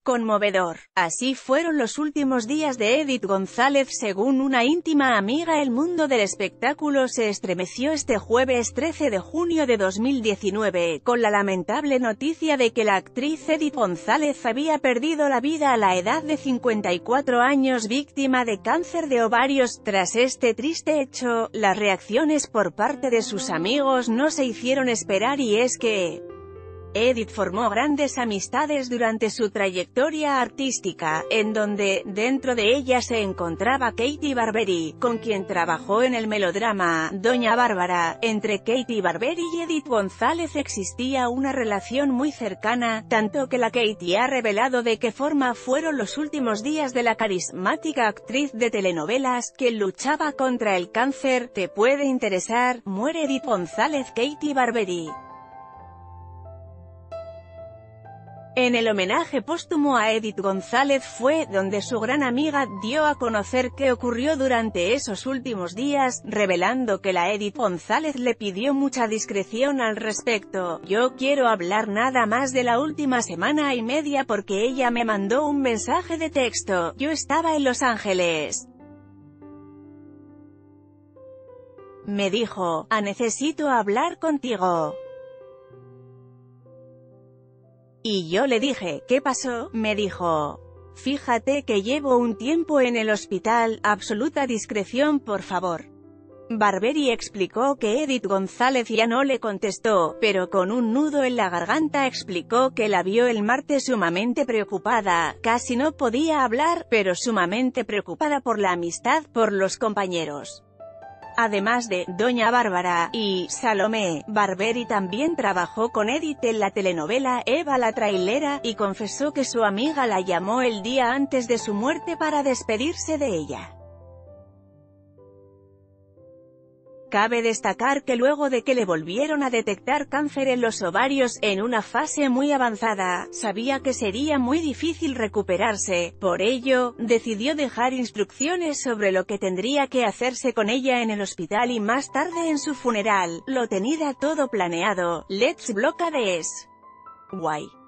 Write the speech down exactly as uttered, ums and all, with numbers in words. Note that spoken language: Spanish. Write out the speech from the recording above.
Conmovedor. Así fueron los últimos días de Edith González según una íntima amiga. El mundo del espectáculo se estremeció este jueves trece de junio de dos mil diecinueve, con la lamentable noticia de que la actriz Edith González había perdido la vida a la edad de cincuenta y cuatro años víctima de cáncer de ovarios. Tras este triste hecho, las reacciones por parte de sus amigos no se hicieron esperar, y es que Edith formó grandes amistades durante su trayectoria artística, en donde, dentro de ella se encontraba Katy Barberry, con quien trabajó en el melodrama Doña Bárbara. Entre Katy Barberry y Edith González existía una relación muy cercana, tanto que la Katy ha revelado de qué forma fueron los últimos días de la carismática actriz de telenovelas, que luchaba contra el cáncer. Te puede interesar. Muere Edith González. Katy Barberry. En el homenaje póstumo a Edith González fue donde su gran amiga dio a conocer qué ocurrió durante esos últimos días, revelando que la Edith González le pidió mucha discreción al respecto. Yo quiero hablar nada más de la última semana y media porque ella me mandó un mensaje de texto. Yo estaba en Los Ángeles. Me dijo: "Ah, necesito hablar contigo". Y yo le dije: ¿qué pasó? Me dijo: fíjate que llevo un tiempo en el hospital, absoluta discreción por favor. Barberry explicó que Edith González ya no le contestó, pero con un nudo en la garganta explicó que la vio el martes sumamente preocupada, casi no podía hablar, pero sumamente preocupada por la amistad, por los compañeros. Además de Doña Bárbara y Salomé, Barberry también trabajó con Edith en la telenovela Eva la trailera, y confesó que su amiga la llamó el día antes de su muerte para despedirse de ella. Cabe destacar que luego de que le volvieron a detectar cáncer en los ovarios, en una fase muy avanzada, sabía que sería muy difícil recuperarse. Por ello, decidió dejar instrucciones sobre lo que tendría que hacerse con ella en el hospital y más tarde en su funeral. Lo tenía todo planeado. Let's block a this. Why?